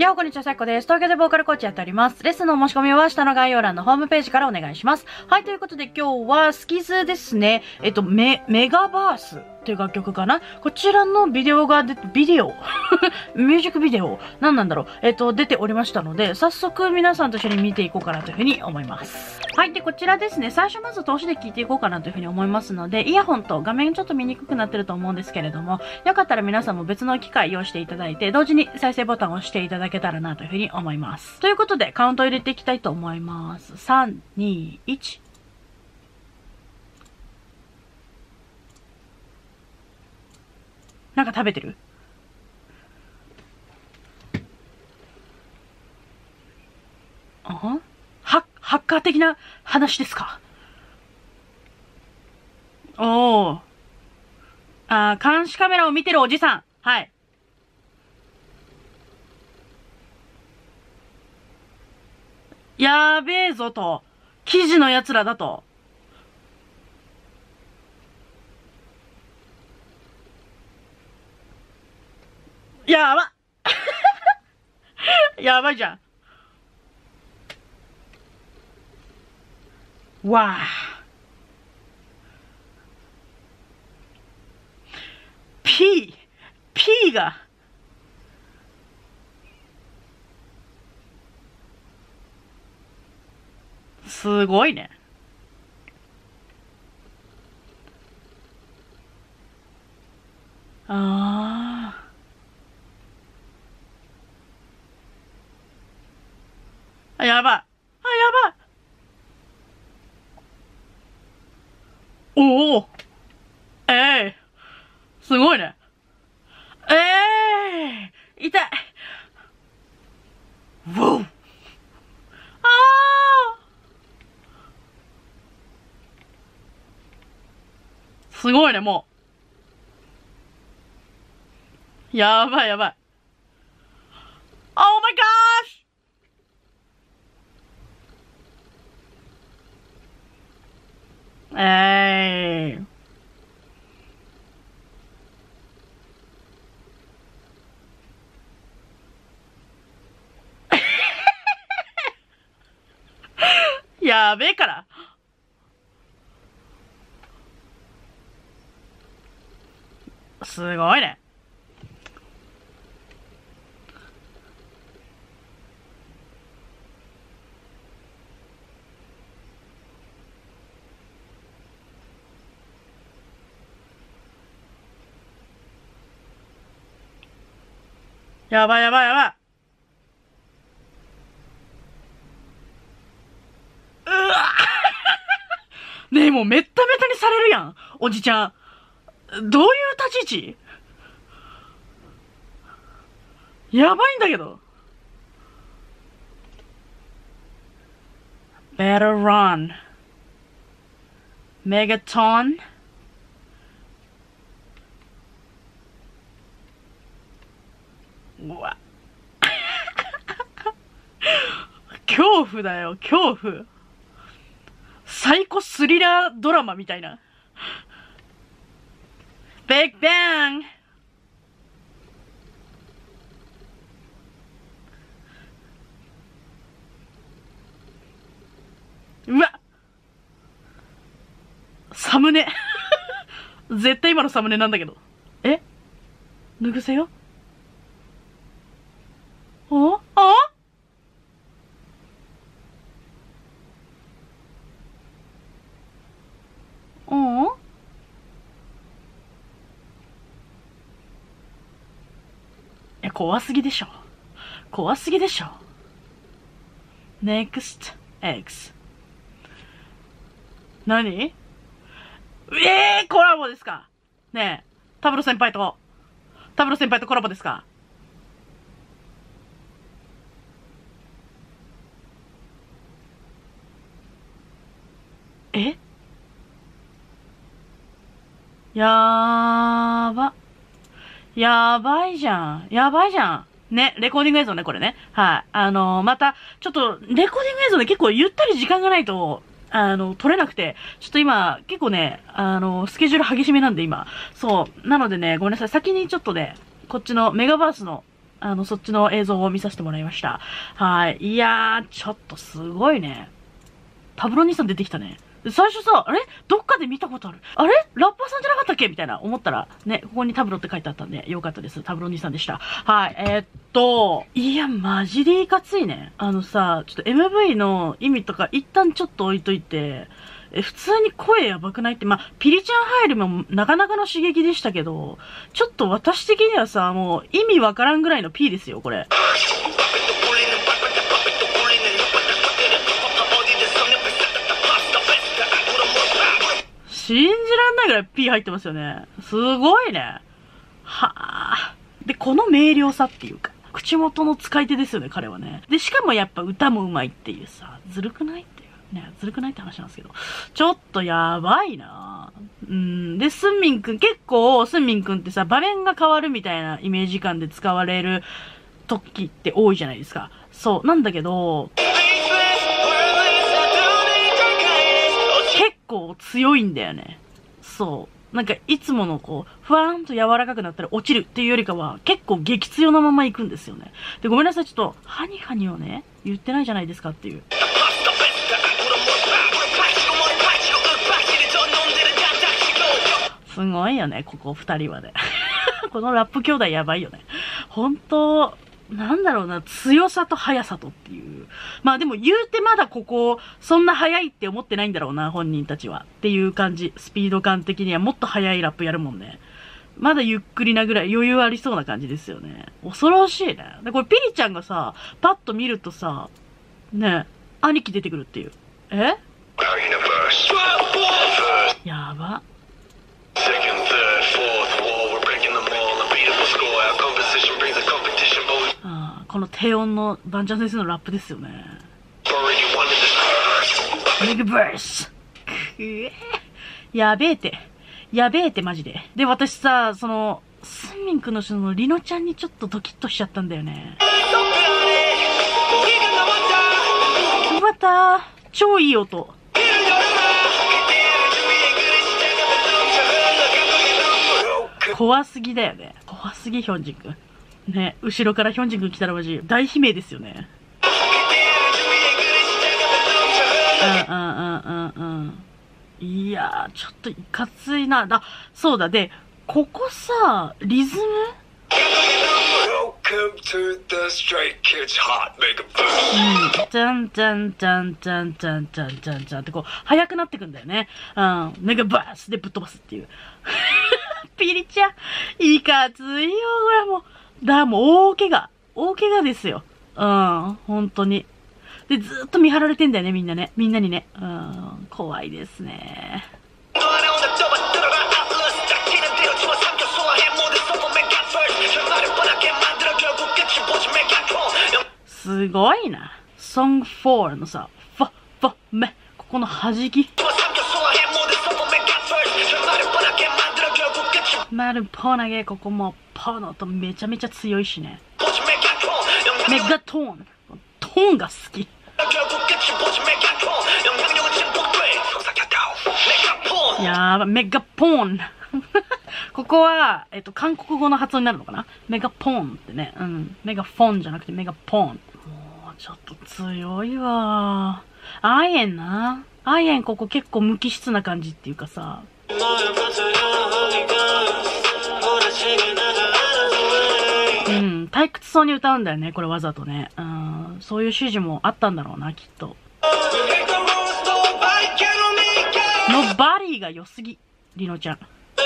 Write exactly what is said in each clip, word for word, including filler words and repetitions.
やおこんにちは、さっこです。東京でボーカルコーチやっております。レッスンの申し込みは下の概要欄のホームページからお願いします。はい、ということで今日はスキズですね。えっと、メ、メガバースっていう楽曲かな。こちらのビデオが出て、ビデオミュージックビデオ何なんだろうえっと、出ておりましたので、早速皆さんと一緒に見ていこうかなというふうに思います。はい、で、こちらですね。最初まず通しで聞いていこうかなというふうに思いますので、イヤホンと画面ちょっと見にくくなってると思うんですけれども、よかったら皆さんも別の機械用意していただいて、同時に再生ボタンを押していただけたらなというふうに思います。ということで、カウントを入れていきたいと思います。さん、に、いち。なんか食べてる？あはハハッカー的な話ですか？おー。あー、監視カメラを見てるおじさん。はい。やーべえぞと。記事の奴らだと。やばやばいじゃん。わあ。P、P が。すごいね。ああ。やばい。あ、やばい。おお。ええー、すごいね。ええー、痛い。ウォー。ああ。すごいね、もう。やばいやばい。Oh my gosh! えー。やべえから。すごいね。やばいやばいやばい。うわねえ、もうめっためたにされるやん。おじちゃん。どういう立ち位置？やばいんだけど。Better run. Megaton? うわ。恐怖だよ、恐怖。サイコスリラードラマみたいな。Big Bang! うわサムネ絶対今のサムネなんだけど。え脱ぐせよおあうんえ、怖すぎでしょ。怖すぎでしょ。next X。何ええー、コラボですかねえ、タブロ先輩と、タブロ先輩とコラボですか？えやーば。やばいじゃん。やばいじゃん。ね、レコーディング映像ね、これね。はい。あのー、また、ちょっと、レコーディング映像で結構ゆったり時間がないと、あの、撮れなくて、ちょっと今、結構ね、あの、スケジュール激しめなんで今。そう。なのでね、ごめんなさい。先にちょっとね、こっちのメガバースのあの、そっちの映像を見させてもらいました。はい。いやー、ちょっとすごいね。タブロ兄さん出てきたね。最初さ、あれどっかで見たことある。あれラッパーさんじゃなかったっけみたいな思ったら、ね、ここにタブロって書いてあったんで、よかったです。タブロ兄さんでした。はい。えー、っと、いや、マジでいかついね。あのさ、ちょっと エムブイ の意味とか一旦ちょっと置いといて、え、普通に声やばくないって、まあ、ピリちゃん入るもなかなかの刺激でしたけど、ちょっと私的にはさ、もう意味わからんぐらいの P ですよ、これ。信じらんないぐらい P 入ってますよね。すごいね。はあ。で、この明瞭さっていうか、口元の使い手ですよね、彼はね。で、しかもやっぱ歌も上手いっていうさ、ずるくないっていう。ね、ずるくないって話なんですけど。ちょっとやばいなうん。で、スンミンくん、結構、スンミンくんってさ、場面が変わるみたいなイメージ感で使われる時って多いじゃないですか。そう。なんだけど、結構強いんだよね。そう。なんか、いつものこう、ふわーんと柔らかくなったら落ちるっていうよりかは、結構激強なまま行くんですよね。で、ごめんなさい、ちょっと、ハニハニをね、言ってないじゃないですかっていう。すごいよね、ここ二人はね。このラップ兄弟やばいよね。本当なんだろうな、強さと速さとっていう。まあでも言うてまだここ、そんな速いって思ってないんだろうな、本人たちは。っていう感じ。スピード感的にはもっと速いラップやるもんね。まだゆっくりなぐらい余裕ありそうな感じですよね。恐ろしいね。で、これピリちゃんがさ、パッと見るとさ、ねえ、兄貴出てくるっていう。えやば。ああ、この低音のバンチャン先生のラップですよね。メグバースやべえて。やべえてマジで。で、私さ、その、スンミンくんのその、リノちゃんにちょっとドキッとしちゃったんだよね。また、超いい音。怖すぎだよね。怖すぎ、ヒョンジンくん。ね、後ろからヒョンジンくん来たらマジ、大悲鳴ですよね。うんうんうんうんうん。いやー、ちょっといかついな。だ、そうだ、で、ここさ、リズムうん。じゃんじゃんじゃんじゃんじゃんじゃんじゃんじゃんってこう、速くなってくんだよね。うん。メガバースでぶっ飛ばすっていう。ピリちゃん、いかついよ、これもう。だ、もう大怪我。大怪我ですよ。うん、本当に。で、ずーっと見張られてんだよね、みんなね。みんなにね。うん、怖いですね。すごいな。ソングフォーのさ、ファ、ファ、メ。ここの弾き。マルポ投げ、ここもポの音めちゃめちゃ強いしね。メガトーン。トーンが好き。やば、メガポーン。ここは、えっと、韓国語の発音になるのかな？メガポーンってね。うん。メガフォンじゃなくてメガポーン。もう、ちょっと強いわ。アイエンな。アイエンここ結構無機質な感じっていうかさ。うん。退屈そうに歌うんだよね。これわざとね。うん。そういう指示もあったんだろうな、きっと。のバディが良すぎ。リノちゃん。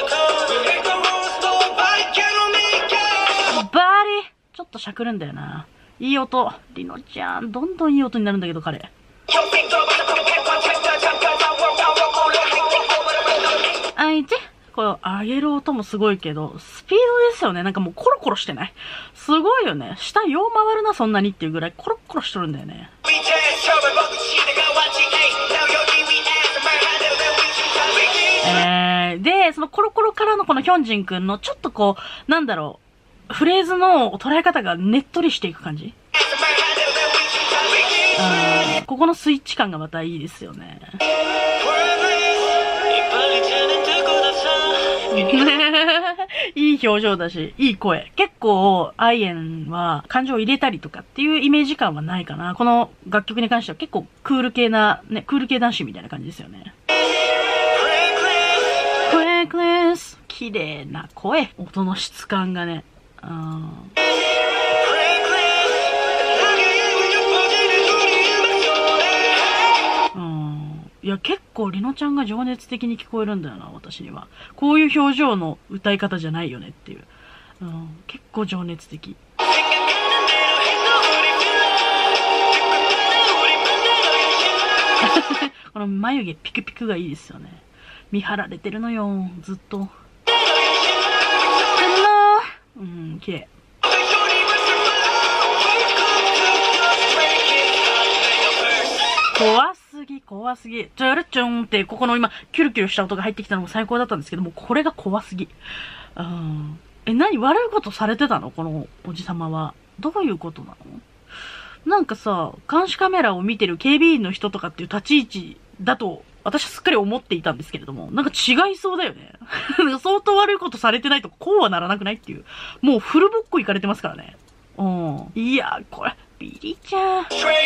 バディちょっとしゃくるんだよな。いい音。リノちゃん、どんどんいい音になるんだけど、彼。あいてこれ、上げる音もすごいけど、スピードですよね。なんかもうコロコロしてない？すごいよね。下よう回るな、そんなにっていうぐらいコロコロしとるんだよね。えー、で、そのコロコロからのこのヒョンジンくんのちょっとこう、なんだろう、フレーズの捉え方がねっとりしていく感じ。うん、ここのスイッチ感がまたいいですよね。 いい表情だし、いい声。結構、アイエンは感情を入れたりとかっていうイメージ感はないかな。この楽曲に関しては結構クール系な、ね、クール系男子みたいな感じですよね。クレックレス。綺麗な声。音の質感がね。うん。いや、結構リノちゃんが情熱的に聞こえるんだよな、私には。こういう表情の歌い方じゃないよねっていう。うん、結構情熱的。この眉毛ピクピクがいいですよね。見張られてるのよ、ずっと。うん、綺麗。怖すぎ、怖すぎ。チャルチョンって、ここの今、キュルキュルした音が入ってきたのも最高だったんですけども、これが怖すぎ。うん。え、何悪いことされてたのこのおじさまは。どういうことなの？なんかさ、監視カメラを見てる警備員の人とかっていう立ち位置だと、私はすっかり思っていたんですけれども、なんか違いそうだよね。相当悪いことされてないとこうはならなくないっていう。もうフルボッコ行かれてますからね。うん。いや、これ、ビリちゃん。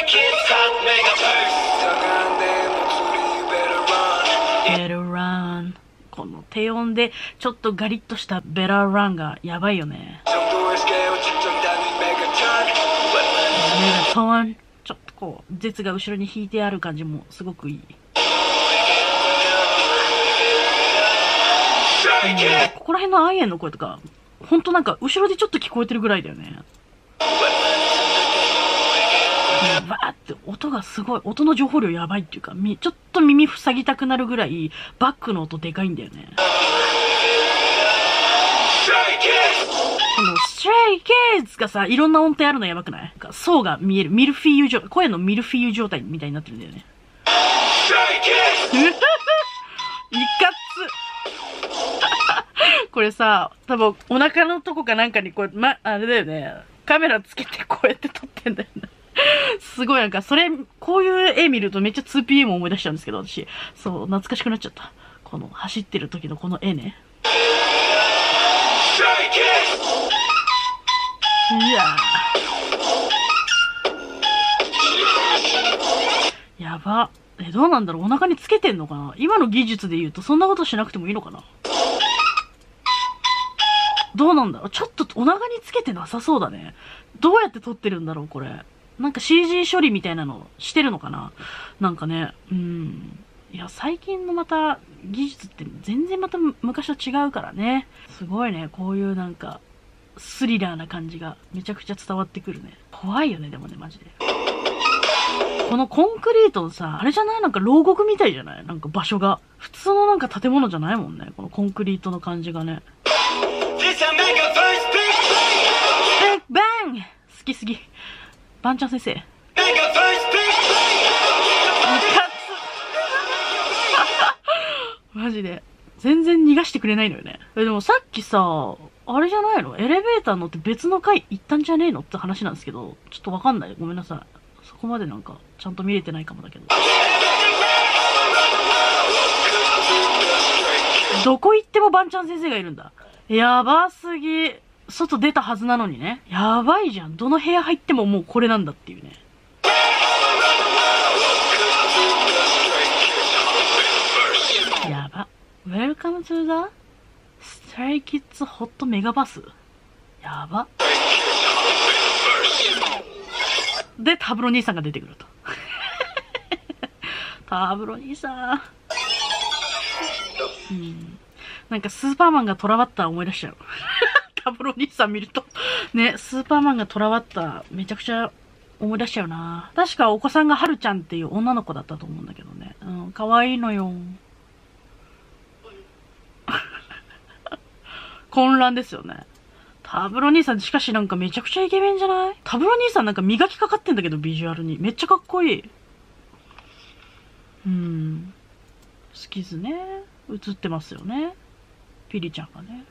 ベルラン。この低音でちょっとガリッとしたベラランがやばいよね。メガトン。ちょっとこう、絶が後ろに引いてある感じもすごくいい。うん、ここら辺のアイエンの声とか、ほんとなんか後ろでちょっと聞こえてるぐらいだよね。わーって音がすごい、音の情報量やばいっていうか、み、ちょっと耳塞ぎたくなるぐらい、バックの音でかいんだよね。このストレイキッズがさ、いろんな音程あるのやばくない？なんか層が見える、ミルフィーユ状、声のミルフィーユ状態みたいになってるんだよね。いかつこれさ、多分お腹のとこかなんかにこう、ま、あれだよね。カメラつけてこうやって撮ってんだよね。すごいなんか、それ、こういう絵見るとめっちゃ ツーピーエム 思い出しちゃうんですけど、私。そう、懐かしくなっちゃった。この、走ってる時のこの絵ね。いやー。やば。え、どうなんだろう？お腹につけてんのかな？今の技術で言うとそんなことしなくてもいいのかな？どうなんだろう？ちょっとお腹につけてなさそうだね。どうやって撮ってるんだろうこれ。なんか シージー 処理みたいなのしてるのかな？なんかね、うん。いや、最近のまた技術って全然また昔と違うからね。すごいね、こういうなんかスリラーな感じがめちゃくちゃ伝わってくるね。怖いよね、でもね、マジで。このコンクリートさ、あれじゃない？なんか牢獄みたいじゃない？なんか場所が。普通のなんか建物じゃないもんね。このコンクリートの感じがね。ビッグバン！好きすぎ。バンちゃん先生。いかつマジで。全然逃がしてくれないのよね。え、でもさっきさ、あれじゃないの？エレベーター乗って別の階行ったんじゃねえのって話なんですけど、ちょっとわかんない。ごめんなさい。そこまでなんか、ちゃんと見れてないかもだけど。どこ行ってもバンちゃん先生がいるんだ。やばすぎ。外出たはずなのにね。やばいじゃん。どの部屋入ってももうこれなんだっていうね。やば。Welcome to the Stray Kids Hot Mega Bus。やば。で、タブロ兄さんが出てくると。タブロ兄さん。うん。なんかスーパーマンが囚わった思い出しちゃう。タブロ兄さん見ると。ね、スーパーマンが囚わっためちゃくちゃ思い出しちゃうな。確かお子さんがはるちゃんっていう女の子だったと思うんだけどね。うん、可愛いのよ。混乱ですよね。タブロ兄さん、しかしなんかめちゃくちゃイケメンじゃない？タブロ兄さんなんか磨きかかってんだけど、ビジュアルに。めっちゃかっこいい。うん。スキズね。映ってますよね。ピリちゃんがね。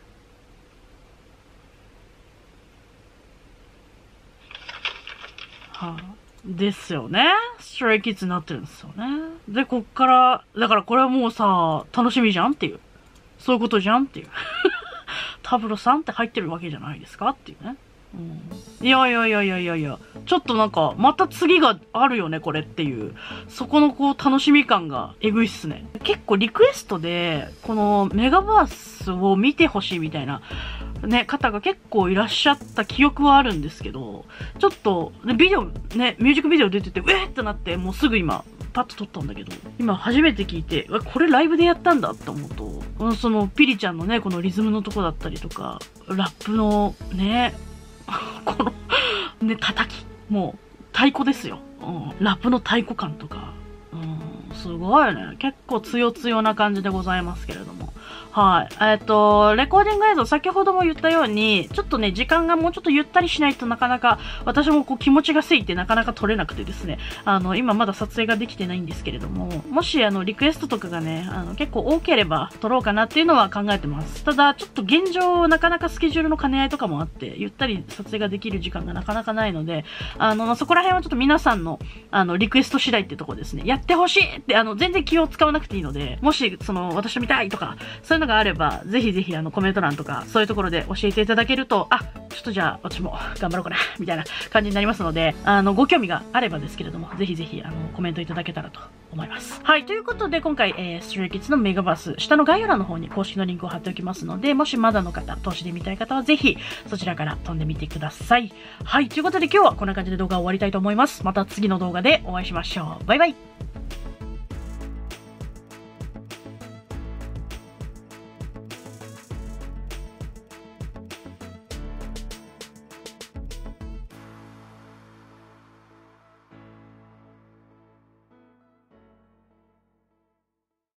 はあ、ですよね。ストレイキッズになってるんですよね。で、こっから、だからこれはもうさ、楽しみじゃんっていう。そういうことじゃんっていう。 タブロさんって入ってるわけじゃないですかっていうね。うん、いやいやいやいやいやいや、ちょっとなんか、また次があるよね、これっていう。そこのこう、楽しみ感がえぐいっすね。結構リクエストで、このメガバースを見てほしいみたいな、ね、方が結構いらっしゃった記憶はあるんですけど、ちょっと、ね、ビデオ、ね、ミュージックビデオ出てて、ウェーってなって、もうすぐ今、パッと撮ったんだけど、今初めて聞いて、これライブでやったんだって思うと、そのピリちゃんのね、このリズムのとこだったりとか、ラップのね、この、ね、叩き。もう、太鼓ですよ。うん。ラップの太鼓感とか。うん。すごいね。結構強強な感じでございますけれども。はい。えっと、レコーディング映像、先ほども言ったように、ちょっとね、時間がもうちょっとゆったりしないとなかなか、私もこう気持ちがせいってなかなか撮れなくてですね、あの、今まだ撮影ができてないんですけれども、もしあの、リクエストとかがね、あの、結構多ければ撮ろうかなっていうのは考えてます。ただ、ちょっと現状、なかなかスケジュールの兼ね合いとかもあって、ゆったり撮影ができる時間がなかなかないので、あの、そこら辺はちょっと皆さんの、あの、リクエスト次第ってとこですね。やってほしいって、あの、全然気を使わなくていいので、もし、その、私と見たいとか、そういうのがあれば、ぜひぜひあのコメント欄とかそういうところで教えていただけると、あ、ちょっとじゃあ私も頑張ろうかなみたいな感じになりますので、あのご興味があればですけれども、ぜひぜひあのコメントいただけたらと思います。はい、ということで今回、えー、ストレイキッズのメガバース、下の概要欄の方に公式のリンクを貼っておきますので、もしまだの方、投資で見たい方はぜひそちらから飛んでみてください。はい、ということで今日はこんな感じで動画を終わりたいと思います。また次の動画でお会いしましょう。バイバイ。